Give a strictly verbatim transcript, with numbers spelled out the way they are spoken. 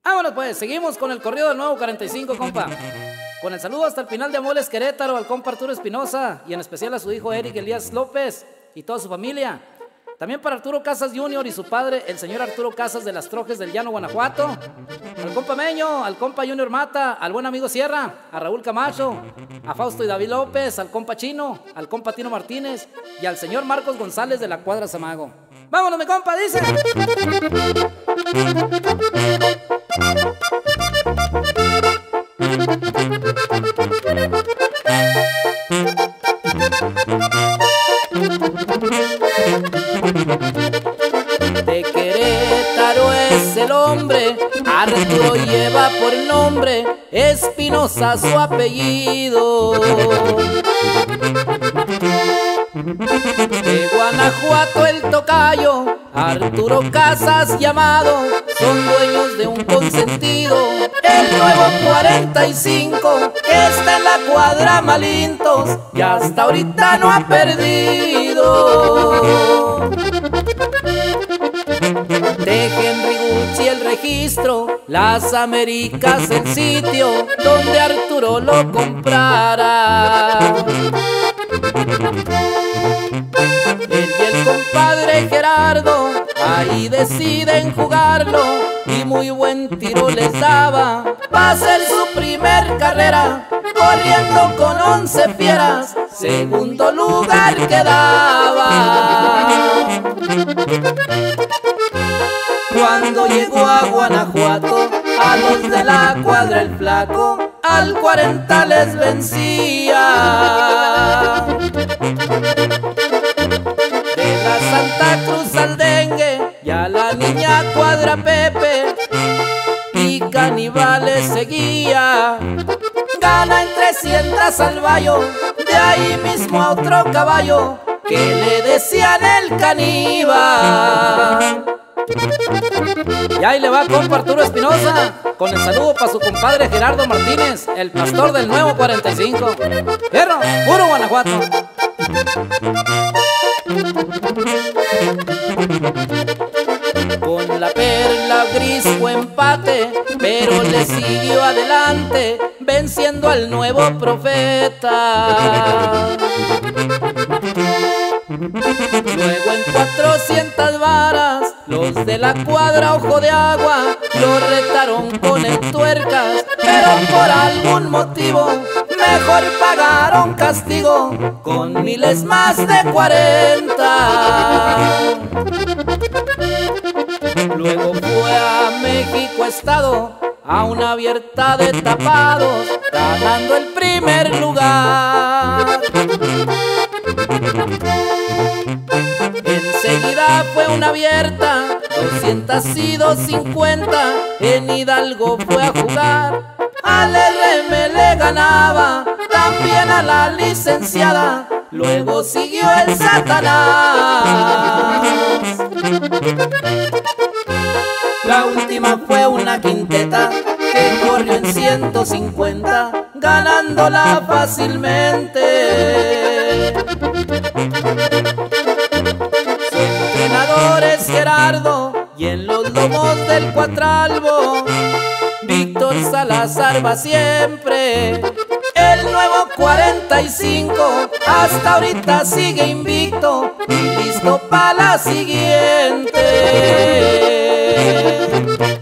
Vámonos pues, seguimos con el corrido del nuevo cuarenta y cinco, compa. Con el saludo hasta el final de Amoles, Querétaro, al compa Arturo Espinosa y en especial a su hijo Eric Elías López y toda su familia. También para Arturo Casas junior y su padre, el señor Arturo Casas de las Trojes del Llano, Guanajuato. Al compa Meño, al compa Junior Mata, al buen amigo Sierra, a Raúl Camacho, a Fausto y David López, al compa Chino, al compa Tino Martínez y al señor Marcos González de la Cuadra Zamago. ¡Vámonos, mi compa! Dice. De Querétaro es el hombre, Arturo lleva por nombre, Espinosa su apellido. De Guanajuato el tocayo, Arturo Casas llamado, son dueños de un consentido, el nuevo cuarenta y cinco, que está en la Cuadra Malintos y hasta ahorita no ha perdido. De Henry Gucci el registro, las Américas el sitio donde Arturo lo comprara. Él y el compadre Gerardo ahí deciden jugarlo y muy buen tiro les daba. Va a ser su primer carrera, corriendo con once fieras, segundo lugar quedaba. Cuando llegó a Guanajuato, a los de la Cuadra el Flaco, al cuarenta les vencía. De la Santa Cruz al Dengue y a la niña Cuadra Pepe, y Caníbales seguía. Gana en trescientas al Bayo, de ahí mismo a otro caballo que le decían el Caníbal. Y ahí le va compa Arturo Espinosa, con el saludo para su compadre Gerardo Martínez, el pastor del nuevo cuarenta y cinco. Fierro, puro Guanajuato. Con la Perla Gris fue empate, pero le siguió adelante, venciendo al nuevo Profeta. Luego en cuatrocientas varas, los de la Cuadra Ojo de Agua lo retaron con entuercas, pero por algún motivo mejor pagaron castigo con miles más de cuarenta. Luego fue a México Estado, a una abierta de tapados, ganando el primer lugar. Enseguida fue una abierta, doscientas y doscientos cincuenta, en Hidalgo fue a jugar. Al R M le ganaba, también a la licenciada, luego siguió el Satanás. La última fue una quinteta que corrió en ciento cincuenta, ganándola fácilmente. Su entrenador es Gerardo y en los lomos del Cuatralbo Víctor Salazar va siempre. El nuevo cuarenta y cinco hasta ahorita sigue invicto y listo para la siguiente.